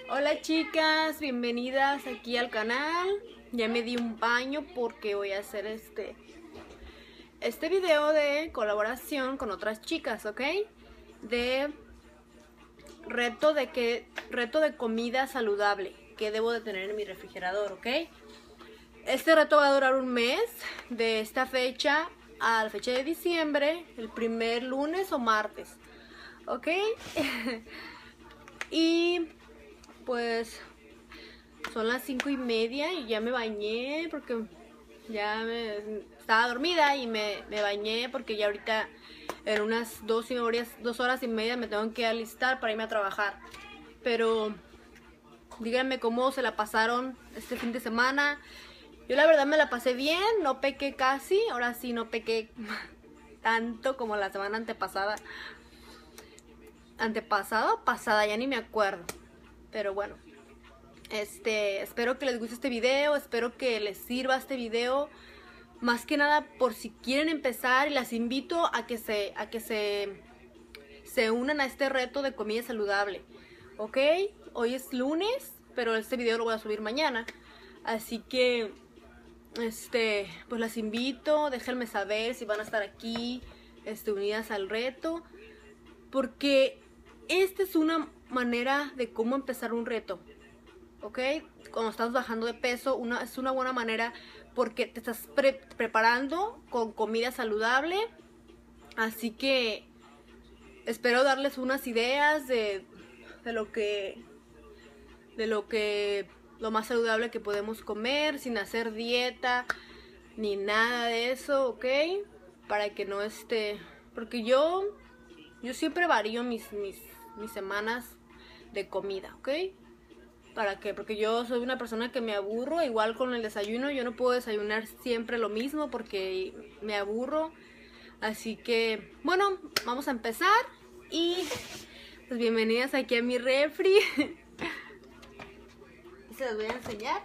Hola chicas, bienvenidas aquí al canal. Ya me di un baño porque voy a hacer este video de colaboración con otras chicas, ¿ok? De reto de comida saludable que debo de tener en mi refrigerador, ¿ok? Este reto va a durar un mes, de esta fecha a la fecha de diciembre, el primer lunes o martes, ¿ok? Y pues son las 5:30 y ya me bañé porque estaba dormida y me bañé porque ya ahorita en unas 2 horas y media me tengo que alistar para irme a trabajar. Pero díganme cómo se la pasaron este fin de semana. Yo la verdad me la pasé bien, no pequé casi, ahora sí no pequé tanto como la semana antepasada. Pasada, ya ni me acuerdo. Pero bueno, espero que les guste este video, espero que les sirva este video. Más que nada por si quieren empezar, y las invito a que se unan a este reto de comida saludable. ¿Ok? Hoy es lunes, pero este video lo voy a subir mañana. Así que, pues las invito, déjenme saber si van a estar aquí, unidas al reto. Porque esta es una manera de cómo empezar un reto, ¿ok? Cuando estás bajando de peso, es una buena manera porque te estás preparando con comida saludable. Así que espero darles unas ideas de lo más saludable que podemos comer sin hacer dieta ni nada de eso, ¿ok? Para que no porque yo siempre varío mis semanas de comida, ¿ok? ¿Para qué? Porque yo soy una persona que me aburro, igual con el desayuno. Yo no puedo desayunar siempre lo mismo porque me aburro. Así que, bueno, vamos a empezar. Y pues bienvenidas aquí a mi refri. Y se los voy a enseñar.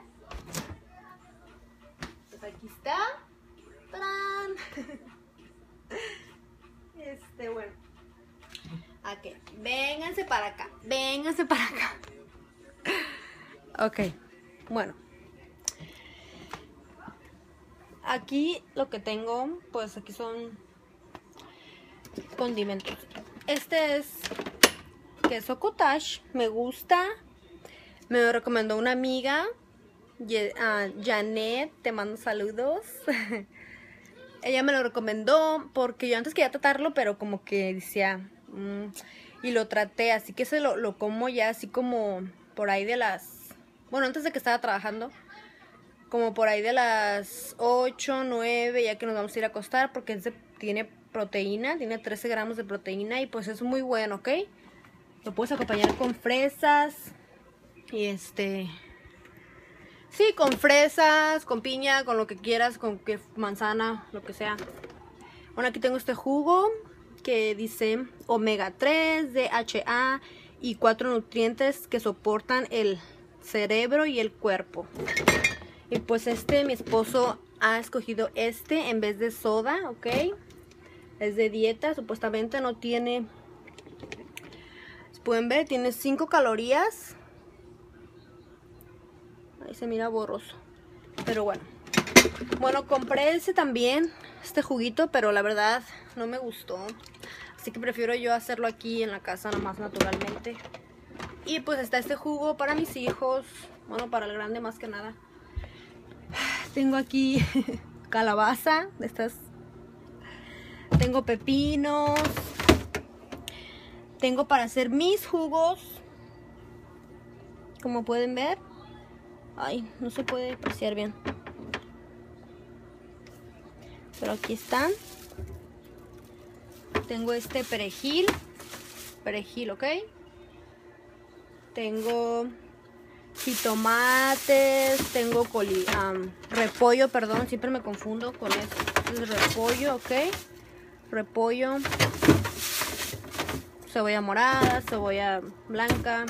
Pues aquí está. ¡Tarán! Bueno. Ok, vénganse para acá. Vénganse para acá. Ok, bueno. Aquí lo que tengo, pues aquí son condimentos. Este es queso cottage, me gusta. Me lo recomendó una amiga, Janet, te mando saludos. Ella me lo recomendó porque yo antes quería tratarlo, pero como que decía, y lo traté, así que lo como ya así como por ahí de bueno, antes de que estaba trabajando, como por ahí de las 8, 9, ya que nos vamos a ir a acostar, porque tiene proteína, tiene 13 gramos de proteína y pues es muy bueno, ¿ok? Lo puedes acompañar con fresas y sí, con fresas, con piña, con lo que quieras, con manzana, lo que sea. Bueno, aquí tengo este jugo que dice omega 3, DHA y 4 nutrientes que soportan el cerebro y el cuerpo. Y pues mi esposo ha escogido en vez de soda, ¿ok? Es de dieta, supuestamente no tiene, pueden ver, tiene 5 calorías. Ahí se mira borroso, pero bueno. Bueno, compré también, este juguito, pero la verdad no me gustó. Así que prefiero yo hacerlo aquí en la casa, nomás naturalmente. Y pues está este jugo para mis hijos, bueno, para el grande más que nada. Tengo aquí calabaza, de estas. Tengo pepinos. Tengo para hacer mis jugos. Como pueden ver. Ay, no se puede apreciar bien. Pero aquí están. Tengo perejil. Perejil, ¿ok? Tengo jitomates. Tengo repollo, perdón. Siempre me confundo con esto. Es repollo, ¿ok? Repollo. Cebolla morada, cebolla blanca.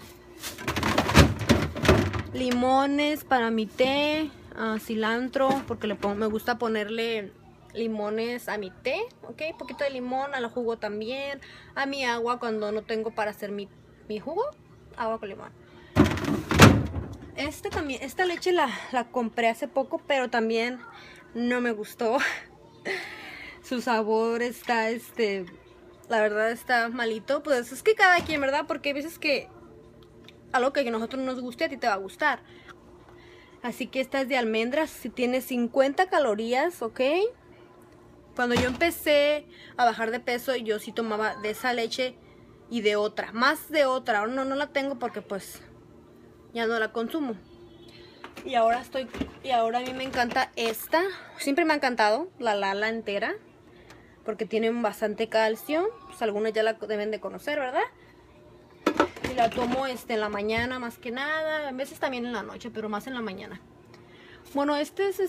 Limones para mi té. Cilantro, porque me gusta ponerle limones a mi té, ¿ok? Un poquito de limón al jugo también. A mi agua cuando no tengo para hacer mi jugo. Agua con limón. esta leche la compré hace poco, pero también no me gustó. Su sabor está, la verdad está malito. Pues es que cada quien, ¿verdad? Porque hay veces que algo que a nosotros nos guste, a ti te va a gustar. Así que esta es de almendras, tiene 50 calorías, ¿ok? Cuando yo empecé a bajar de peso, yo sí tomaba de esa leche y de otra, más de otra. Ahora no la tengo porque pues ya no la consumo. Y ahora a mí me encanta esta. Siempre me ha encantado la Lala entera, porque tienen bastante calcio. Pues algunos ya la deben de conocer, ¿verdad? Y la tomo en la mañana más que nada. A veces también en la noche, pero más en la mañana. Bueno, este es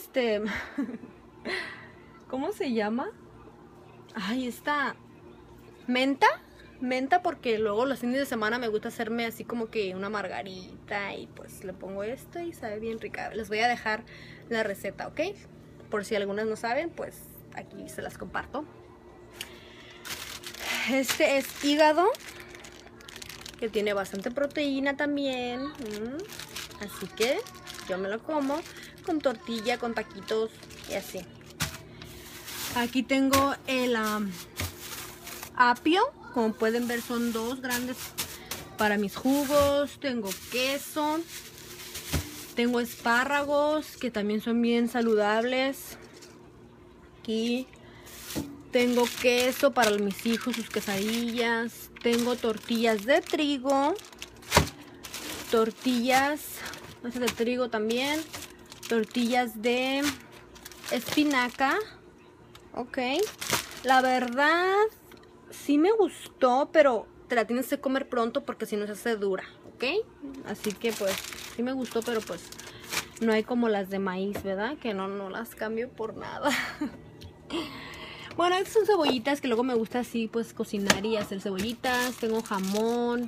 ¿cómo se llama? Ay, esta menta. Menta, porque luego los fines de semana me gusta hacerme así como que una margarita. Y pues le pongo esto y sabe bien rica. Les voy a dejar la receta, ¿ok? Por si algunas no saben, pues aquí se las comparto. Este es hígado, que tiene bastante proteína también. Así que yo me lo como con tortilla, con taquitos y así. Aquí tengo el apio. Como pueden ver, son 2 grandes para mis jugos. Tengo queso. Tengo espárragos, que también son bien saludables. Aquí tengo queso para mis hijos, sus quesadillas. Tengo tortillas de trigo. Tortillas de trigo también. Tortillas de espinaca. Ok. La verdad, sí me gustó, pero te la tienes que comer pronto porque si no se hace dura, ¿ok? Así que pues, sí me gustó, pero pues no hay como las de maíz, ¿verdad? Que no las cambio por nada. Bueno, estas son cebollitas que luego me gusta así pues cocinar y hacer cebollitas. Tengo jamón.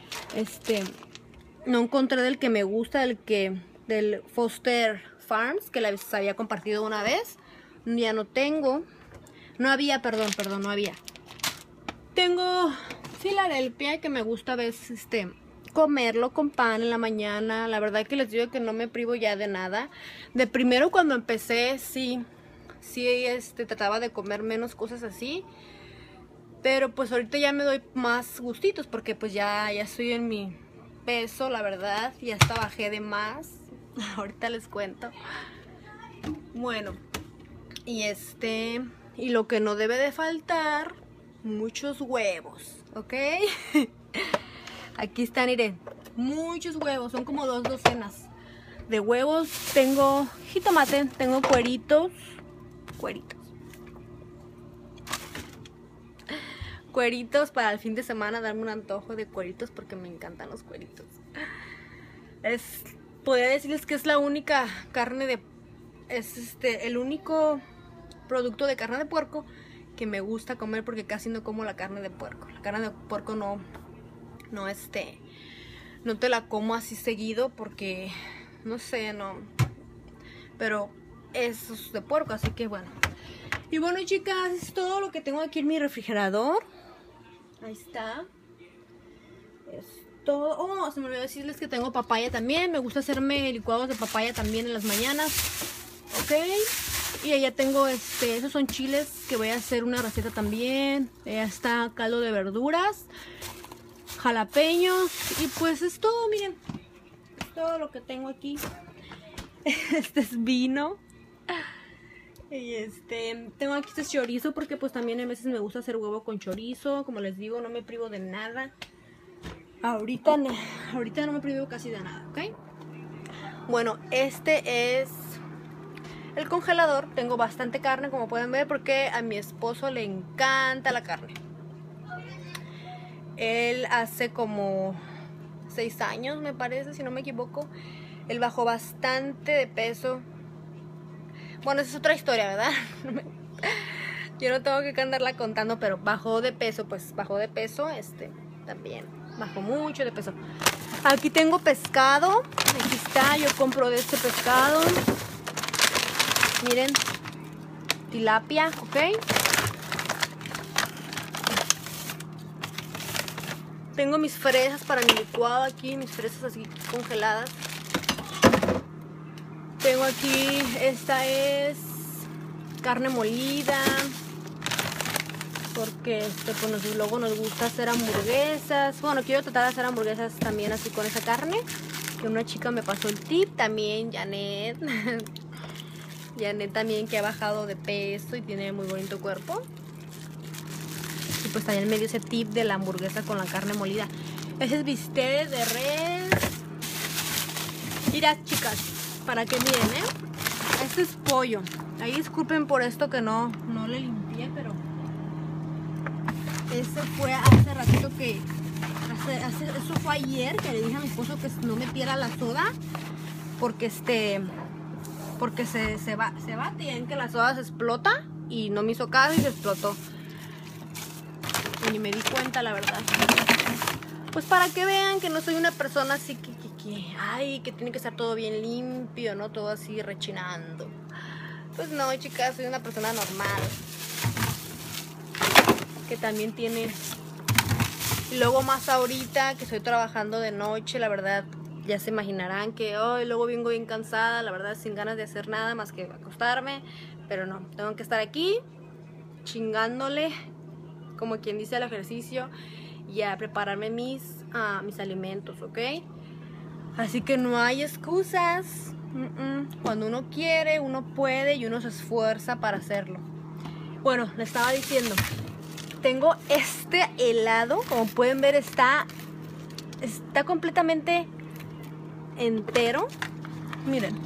No encontré del que me gusta, del Foster Farms, que les había compartido una vez. Ya no tengo. No había, perdón, no había. Tengo Filadelfia, que me gusta a veces comerlo con pan en la mañana. La verdad que les digo que no me privo ya de nada. De primero cuando empecé, sí trataba de comer menos cosas así. Pero pues ahorita ya me doy más gustitos porque pues ya estoy en mi peso, la verdad. Ya hasta bajé de más. Ahorita les cuento. Bueno, y lo que no debe de faltar, muchos huevos, ¿ok? Aquí están, miren, muchos huevos, son como 2 docenas de huevos. Tengo jitomate, tengo cueritos para el fin de semana, darme un antojo de cueritos porque me encantan los cueritos. Podría decirles que es la única carne el único producto de carne de puerco que me gusta comer, porque casi no como la carne de puerco. La carne de puerco no te la como así seguido porque no sé, pero eso es de puerco, así que bueno. Y bueno, chicas, es todo lo que tengo aquí en mi refrigerador. Ahí está. Es todo. Oh, se me olvidó decirles que tengo papaya también. Me gusta hacerme licuados de papaya también en las mañanas. Ok. Y allá tengo esos son chiles que voy a hacer una receta también. Ya está caldo de verduras, jalapeños. Y pues es todo, miren. Es todo lo que tengo aquí. Este es vino. Y tengo aquí chorizo porque pues también a veces me gusta hacer huevo con chorizo. Como les digo, no me privo de nada. Ahorita no me privo casi de nada, ¿ok? Bueno, este es el congelador. Tengo bastante carne, como pueden ver, porque a mi esposo le encanta la carne. Él hace como 6 años, me parece, si no me equivoco, él bajó bastante de peso. Bueno, esa es otra historia, ¿verdad? Yo no tengo que andarla contando, pero bajó de peso, pues bajó de peso, también bajó mucho de peso. Aquí tengo pescado, aquí está, yo compro de este pescado. Miren, tilapia, ¿ok? Tengo mis fresas para mi licuado aquí, mis fresas así congeladas. tengo aquí, esta es carne molida, porque pues luego nos gusta hacer hamburguesas. Bueno, quiero tratar de hacer hamburguesas también así con esa carne, que una chica me pasó el tip, también Janet. Janet también, que ha bajado de peso y tiene muy bonito cuerpo. Y pues también me dio ese tip de la hamburguesa con la carne molida. Ese es bistec de res. Mirad, chicas, para que miren, este es pollo. Ahí disculpen por esto que no le limpié, pero ese fue hace ratito que eso fue ayer que le dije a mi esposo que no metiera la soda porque porque se bate y en que la soda se explota y no me hizo caso y se explotó. Y ni me di cuenta, la verdad. Pues para que vean que no soy una persona así que tiene que estar todo bien limpio, ¿no? Todo así rechinando. Pues no, chicas, soy una persona normal. Que también tiene... Y luego más ahorita que estoy trabajando de noche, la verdad, ya se imaginarán que hoy luego vengo bien cansada, la verdad, sin ganas de hacer nada más que acostarme. Pero no, tengo que estar aquí chingándole, como quien dice, el ejercicio y a prepararme mis alimentos, ¿ok? Así que no hay excusas. Cuando uno quiere, uno puede y uno se esfuerza para hacerlo. Bueno, le estaba diciendo, tengo este helado, como pueden ver está completamente entero. Miren,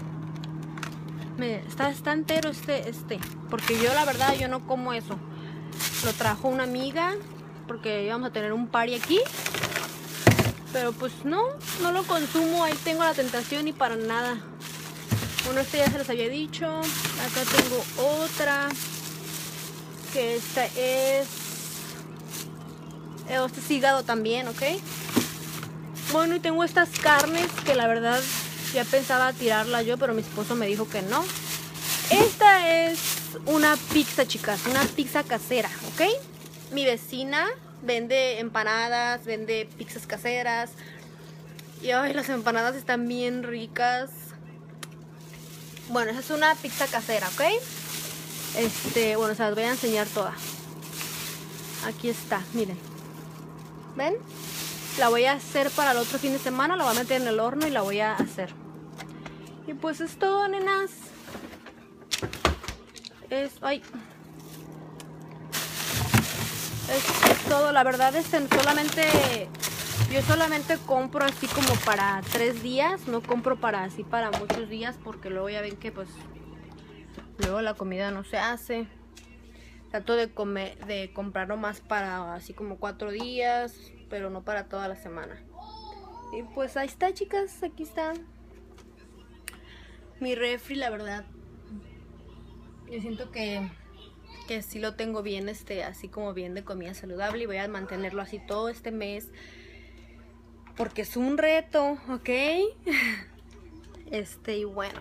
está entero porque yo la verdad yo no como eso. Lo trajo una amiga porque íbamos a tener un party aquí, pero pues no lo consumo. Ahí tengo la tentación y para nada. Bueno, ya se los había dicho. Acá tengo otra, que esta es hígado también, ¿ok? Bueno, y tengo estas carnes que la verdad ya pensaba tirarla yo, pero mi esposo me dijo que no. Esta es una pizza, chicas, una pizza casera, ¿ok? Mi vecina vende empanadas, vende pizzas caseras. Y ay, las empanadas están bien ricas. Bueno, esa es una pizza casera, ¿ok? Bueno, se las voy a enseñar toda. Aquí está, miren. ¿Ven? La voy a hacer para el otro fin de semana, la voy a meter en el horno y la voy a hacer. Y pues es todo, nenas. Es todo, la verdad yo solamente compro así como para 3 días, no compro para muchos días porque luego ya ven que pues luego la comida no se hace. Trato de comprar nomás para así como 4 días, pero no para toda la semana. Y pues ahí está, chicas, aquí está mi refri, la verdad. Yo siento que sí lo tengo bien, así como bien de comida saludable, y voy a mantenerlo así todo este mes porque es un reto, ¿ok? Y bueno,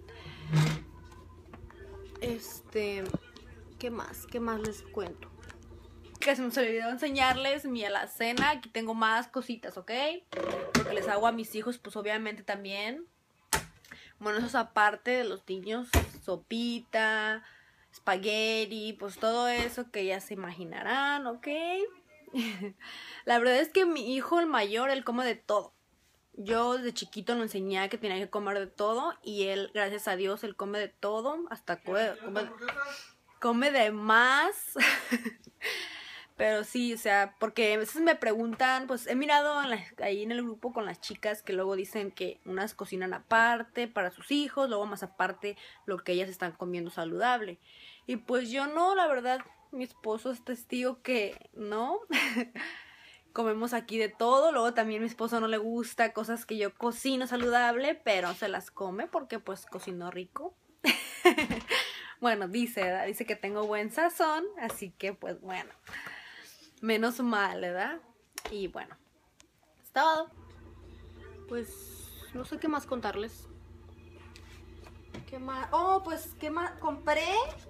¿qué más les cuento? Que se me olvidó enseñarles mi alacena. Aquí tengo más cositas, ¿ok? Porque les hago a mis hijos, pues obviamente también. Bueno, eso es aparte de los niños, sopita, espagueti, pues todo eso que ya se imaginarán, ¿ok? La verdad es que mi hijo, el mayor, él come de todo. Yo desde chiquito lo enseñé que tenía que comer de todo y él, gracias a Dios, él come de todo, hasta come de más. Pero sí, o sea, porque a veces me preguntan, pues he mirado ahí en el grupo con las chicas que luego dicen que unas cocinan aparte para sus hijos, luego más aparte lo que ellas están comiendo saludable. Y pues yo no, la verdad, mi esposo es testigo que no. Comemos aquí de todo. Luego también a mi esposo no le gusta cosas que yo cocino saludable, pero se las come porque pues cocino rico. Bueno, dice que tengo buen sazón, así que pues bueno, menos mal, ¿verdad? Y bueno, es todo. Pues no sé qué más contarles. ¿Qué más? Oh, pues ¿qué más? Compré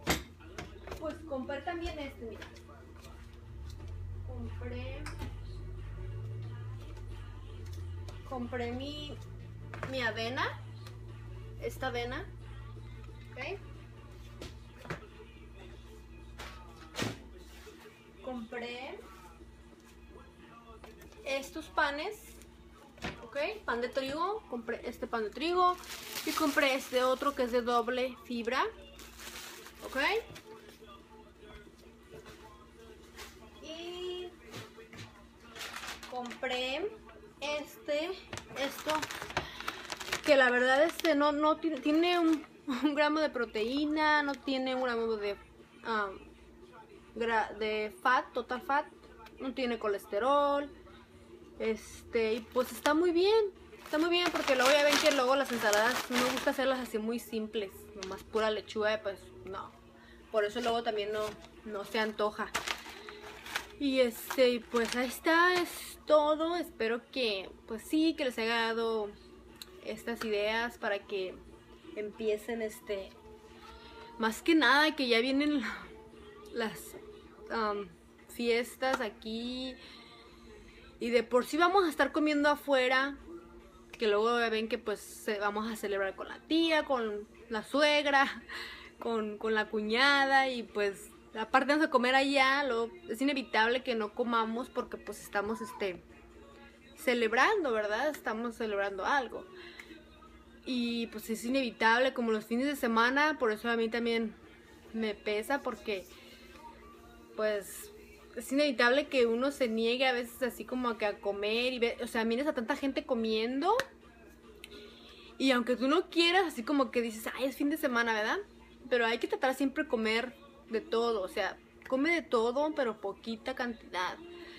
también mira. Compré mi avena. esta avena, ¿ok? Compré estos panes, ¿ok? Pan de trigo, compré este pan de trigo y compré este otro que es de doble fibra, ¿ok? Y compré esto que la verdad no tiene un gramo de proteína, no tiene un gramo de total fat, no tiene colesterol, y pues está muy bien porque luego ya ven que luego las ensaladas no me gusta hacerlas así muy simples, nomás pura lechuga, pues no, por eso luego también no se antoja. Y pues ahí está, es todo. Espero que pues sí, que les haya dado estas ideas para que empiecen más que nada que ya vienen las fiestas aquí y de por sí vamos a estar comiendo afuera, que luego ven que pues vamos a celebrar con la tía, con la suegra, con la cuñada y pues aparte vamos a comer allá, es inevitable que no comamos porque pues estamos celebrando, ¿verdad? Estamos celebrando algo. Y pues es inevitable como los fines de semana, por eso a mí también me pesa porque pues es inevitable que uno se niegue a veces así como que a comer o sea, miras a tanta gente comiendo y aunque tú no quieras, así como que dices, ay, es fin de semana, ¿verdad? Pero hay que tratar siempre de comer de todo, o sea, come de todo, pero poquita cantidad,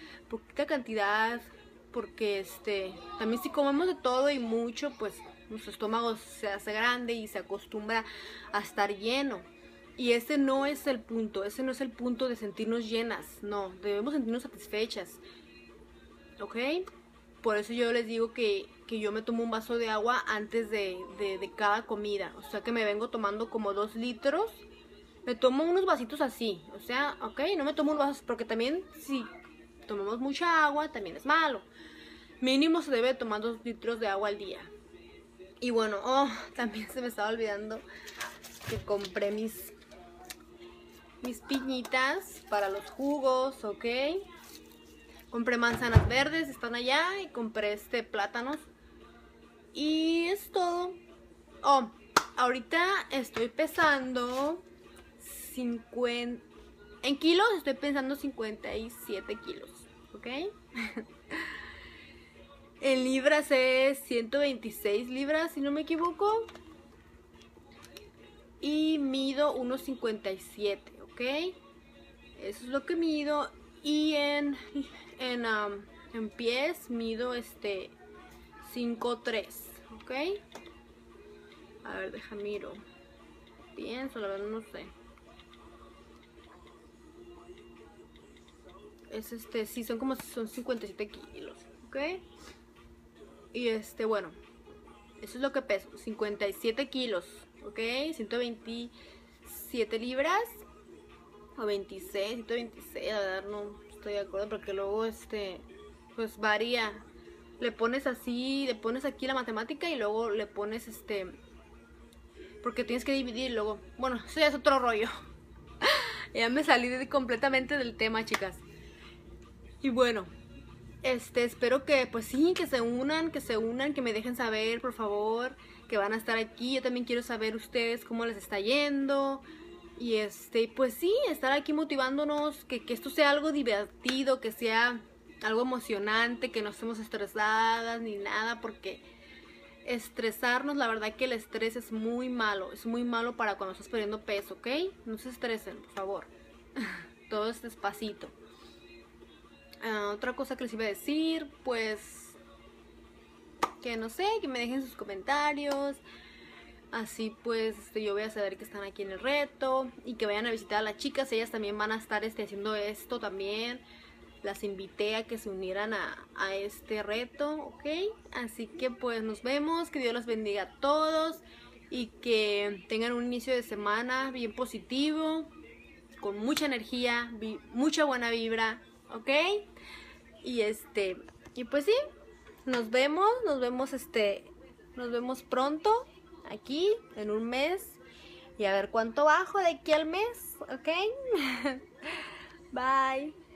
porque también si comemos de todo y mucho, pues nuestro estómago se hace grande y se acostumbra a estar lleno. Y ese no es el punto de sentirnos llenas, no, debemos sentirnos satisfechas, ¿ok? Por eso yo les digo que yo me tomo un vaso de agua antes de cada comida, o sea que me vengo tomando como 2 litros, me tomo unos vasitos así, o sea, ok, no me tomo un vaso, porque también si tomamos mucha agua también es malo, mínimo se debe tomar 2 litros de agua al día. Y bueno, también se me estaba olvidando que compré mis piñitas para los jugos, ok. Compré manzanas verdes, están allá, y compré plátanos. Y es todo. Ahorita estoy pesando 50... En kilos estoy pensando 57 kilos, ¿ok? En libras es 126 libras, si no me equivoco. Y mido unos 57, ¿ok? Eso es lo que mido. Y en pies mido 5'3", ¿ok? A ver, deja miro. Pienso, la verdad no sé. Es sí, son 57 kilos, ¿ok? Y bueno, eso es lo que peso, 57 kilos, ¿ok? 127 libras o 26, 126, la verdad no estoy de acuerdo porque luego pues varía. Le pones aquí la matemática y luego le pones porque tienes que dividir luego. Bueno, eso ya es otro rollo. Ya me salí completamente del tema, chicas. Y bueno, espero que pues sí, que se unan, que me dejen saber, por favor, que van a estar aquí. Yo también quiero saber ustedes cómo les está yendo. Y pues sí, estar aquí motivándonos, que esto sea algo divertido, que sea algo emocionante, que no estemos estresadas ni nada, porque estresarnos, la verdad que el estrés es muy malo para cuando estás perdiendo peso, ¿ok? No se estresen, por favor. Todo es despacito. Otra cosa que les iba a decir, pues que no sé, que me dejen sus comentarios. Así pues yo voy a saber que están aquí en el reto y que vayan a visitar a las chicas. Ellas también van a estar haciendo esto también. Las invité a que se unieran a este reto, ¿ok? Así que pues nos vemos, que Dios los bendiga a todos y que tengan un inicio de semana bien positivo, con mucha energía, mucha buena vibra, ¿ok? Y y pues sí, nos vemos pronto aquí en un mes y a ver cuánto bajo de aquí al mes, ¿ok? Bye.